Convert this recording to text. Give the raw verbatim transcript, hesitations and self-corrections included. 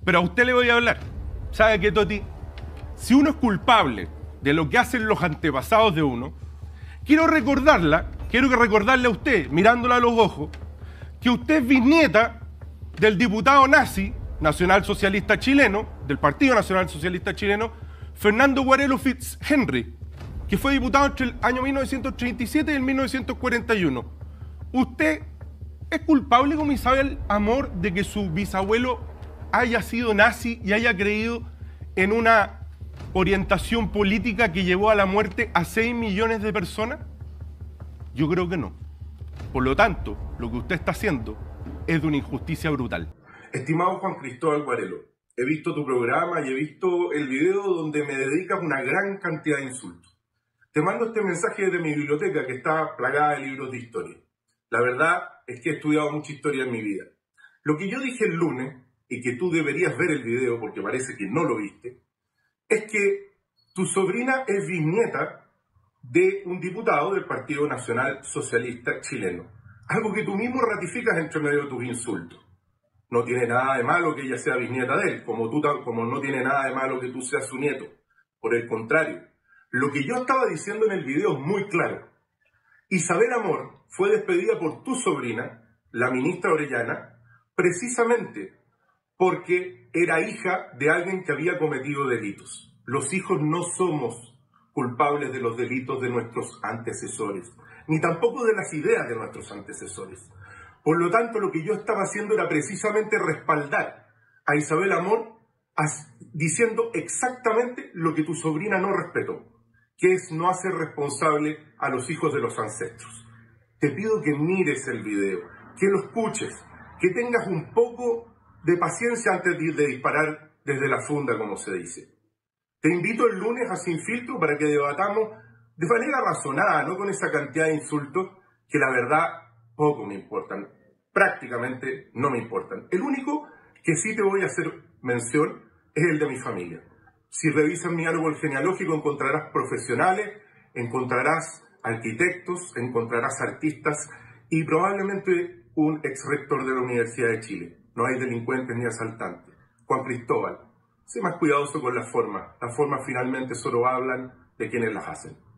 Pero a usted le voy a hablar. ¿Sabe qué, Toti? Si uno es culpable de lo que hacen los antepasados de uno, quiero recordarla, quiero que recordarle a usted, mirándola a los ojos, que usted es bisnieta del diputado nazi, nacionalsocialista chileno, del Partido Nacional Socialista Chileno, Fernando Guarelo Fitzhenry, que fue diputado entre el año mil novecientos treinta y siete y el mil novecientos cuarenta y uno. ¿Usted es culpable, como Isabel Amor, de que su bisabuelo haya sido nazi y haya creído en una orientación política que llevó a la muerte a seis millones de personas? Yo creo que no. Por lo tanto, lo que usted está haciendo es de una injusticia brutal. Estimado Juan Cristóbal Guarelo, he visto tu programa y he visto el video donde me dedicas una gran cantidad de insultos. Te mando este mensaje desde mi biblioteca que está plagada de libros de historia. La verdad es que he estudiado mucha historia en mi vida. Lo que yo dije el lunes, y que tú deberías ver el video porque parece que no lo viste, es que tu sobrina es bisnieta de un diputado del Partido Nacional Socialista Chileno. Algo que tú mismo ratificas entre medio de tus insultos. No tiene nada de malo que ella sea bisnieta de él, como, tú, como no tiene nada de malo que tú seas su nieto. Por el contrario, lo que yo estaba diciendo en el video es muy claro. Isabel Amor fue despedida por tu sobrina, la ministra Orellana, precisamente porque era hija de alguien que había cometido delitos. Los hijos no somos culpables de los delitos de nuestros antecesores, ni tampoco de las ideas de nuestros antecesores. Por lo tanto, lo que yo estaba haciendo era precisamente respaldar a Isabel Amor diciendo exactamente lo que tu sobrina no respetó, que es no hacer responsable a los hijos de los ancestros. Te pido que mires el video, que lo escuches, que tengas un poco de paciencia antes de disparar desde la funda, como se dice. Te invito el lunes a Sin Filtro para que debatamos de manera razonada, no con esa cantidad de insultos que la verdad poco me importan, prácticamente no me importan. El único que sí te voy a hacer mención es el de mi familia. Si revisas mi árbol genealógico encontrarás profesionales, encontrarás arquitectos, encontrarás artistas y probablemente un ex rector de la Universidad de Chile. No hay delincuentes ni asaltantes. Juan Cristóbal, sé más cuidadoso con las formas. Las formas finalmente solo hablan de quienes las hacen.